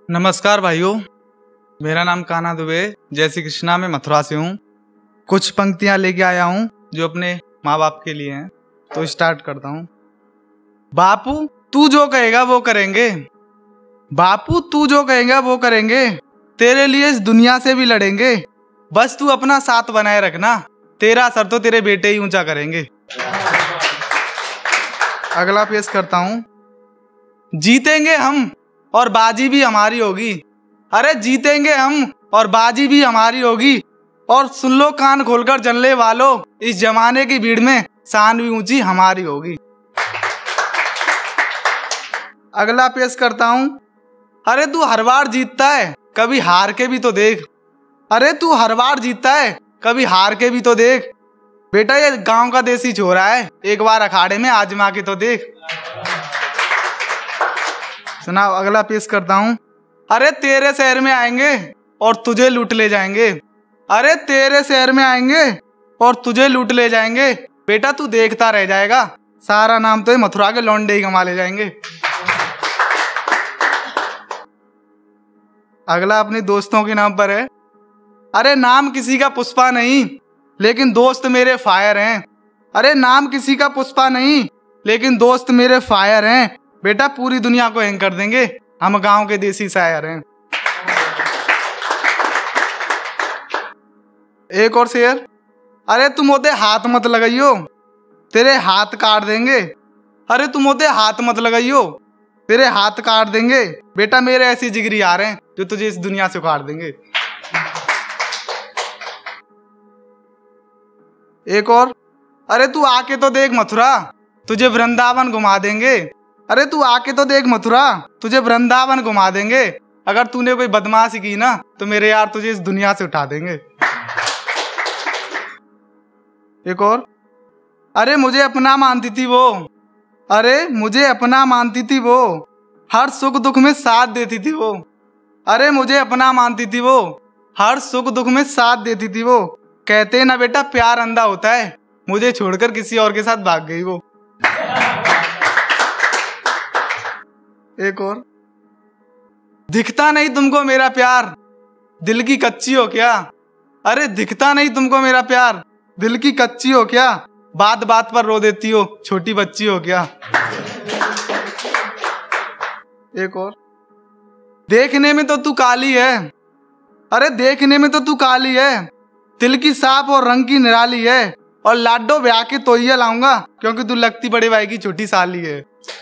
नमस्कार भाइयों, मेरा नाम कान्हा दुबे जय श्री कृष्णा में मथुरा से हूँ। कुछ पंक्तियाँ लेके आया हूँ जो अपने माँ बाप के लिए हैं, तो स्टार्ट करता हूँ। बापू तू जो कहेगा वो करेंगे, बापू तू जो कहेगा वो करेंगे, तेरे लिए इस दुनिया से भी लड़ेंगे, बस तू अपना साथ बनाए रखना, तेरा सर तो तेरे बेटे ही ऊंचा करेंगे। अगला पेश करता हूँ। जीतेंगे हम और बाजी भी हमारी होगी, अरे जीतेंगे हम और बाजी भी हमारी होगी, और सुन लो कान खोलकर जनले वालों, इस जमाने की भीड़ में शान भी ऊंची हमारी होगी। अगला पेश करता हूं। अरे तू हर बार जीतता है, कभी हार के भी तो देख, अरे तू हर बार जीतता है, कभी हार के भी तो देख, बेटा ये गांव का देसी छोरा है, एक बार अखाड़े में आजमा के तो देख। सुनाओ, अगला पेश करता हूं। अरे तेरे शहर में आएंगे और तुझे लूट ले जाएंगे, अरे तेरे शहर में आएंगे और तुझे लूट ले जाएंगे, बेटा तू देखता रह जाएगा, सारा नाम तो मथुरा के लौंडे ही कमा ले जाएंगे। अगला अपने दोस्तों के नाम पर है। अरे नाम किसी का पुष्पा नहीं, लेकिन दोस्त मेरे फायर हैं, अरे नाम किसी का पुष्पा नहीं, लेकिन दोस्त मेरे फायर हैं, बेटा पूरी दुनिया को हैंग कर देंगे, हम गांव के देसी शायर हैं। एक और शेर। अरे तुम होते हाथ मत लगाइयो, तेरे हाथ काट देंगे, अरे तुम होते हाथ मत लगाइयो, तेरे हाथ काट देंगे, बेटा मेरे ऐसी जिगरी यार हैं जो तुझे इस दुनिया से उखाड़ देंगे। एक और। अरे तू आके तो देख मथुरा, तुझे वृंदावन घुमा देंगे, अरे तू आके तो देख मथुरा, तुझे वृंदावन घुमा देंगे, अगर तूने कोई बदमाशी की ना तो मेरे यार तुझे इस दुनिया से उठा देंगे। एक और। अरे मुझे अपना मानती थी वो, अरे मुझे अपना मानती थी वो, हर सुख दुख में साथ देती थी वो, अरे मुझे अपना मानती थी वो, हर सुख दुख में साथ देती थी वो, कहते ना बेटा प्यार अंधा होता है, मुझे छोड़कर किसी और के साथ भाग गई वो। एक और। दिखता नहीं तुमको मेरा प्यार, दिल की कच्ची हो क्या, अरे दिखता नहीं तुमको मेरा प्यार, दिल की कच्ची हो क्या, बात बात पर रो देती हो, छोटी बच्ची हो क्या। एक और। देखने में तो तू काली है, अरे देखने में तो तू काली है, दिल की साफ और रंग की निराली है, और लाडो ब्याह के तोइया लाऊंगा, क्योंकि तू लगती बड़े भाई की छोटी साली है।